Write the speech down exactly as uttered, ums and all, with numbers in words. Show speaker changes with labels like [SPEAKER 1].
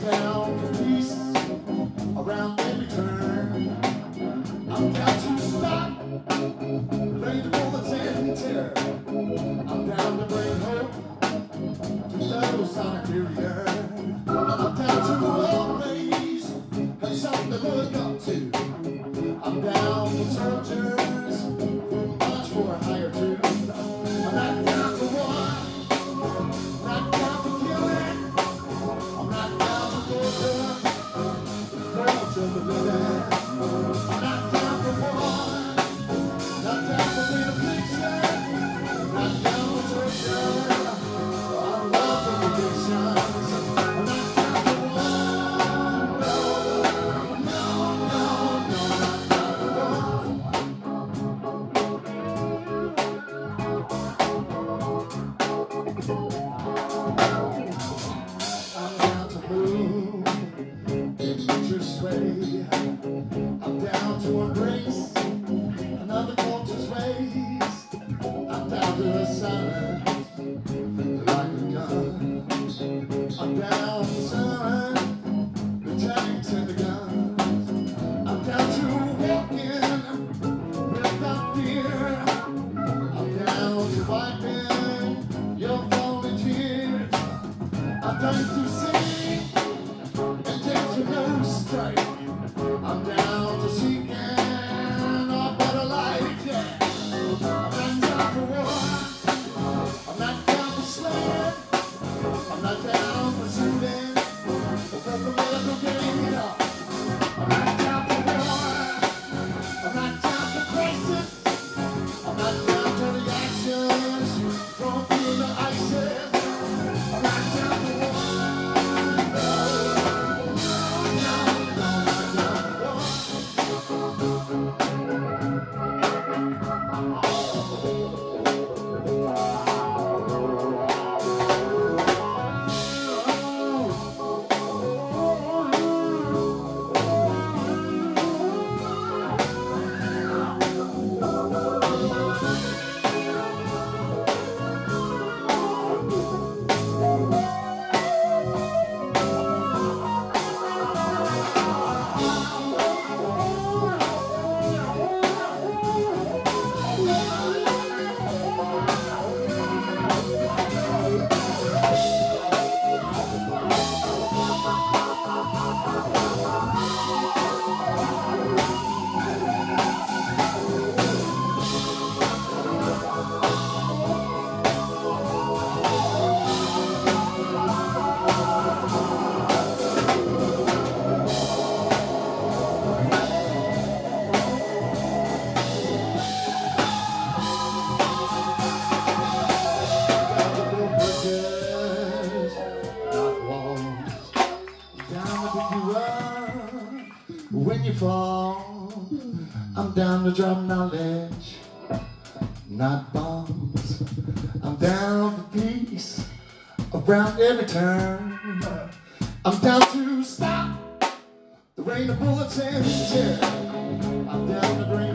[SPEAKER 1] down for peace around every turn. I'm down to stop the rain of bullets and terror. I'm down to bring hope to those on a career. I'm down to always have something to look up to. I'm down for soldiers who march for a higher truth. I'm not down for war, I'm not down for killing, I'm not down for torture, the courage of the living. I'm not down for war, not down for being a policeman, not down for torture, I'm not for addictions. I'm not down for war, no, no, no, no, not down for war. I'm down to move in nature's way. I'm down to embrace another culture's ways. I'm down to the silence like a gun. I'm down to the sun, the tanks and the guns. I'm down to walking without fear. I'm down to wiping your falling tears. I'm down to sing and dance with no strife. I'm down to seeking a better life, yeah. I'm not down for war, I'm not down for slaying, I'm not down for shooting, or for political gain. I'm not down for war, I'm not down for crisis, I'm not down for the actions going through the ISIS. I'm not down for war. When you fall, I'm down to drop knowledge, not bombs. I'm down for peace around every turn. I'm down to stop the rain of bullets and terror. I'm down to bring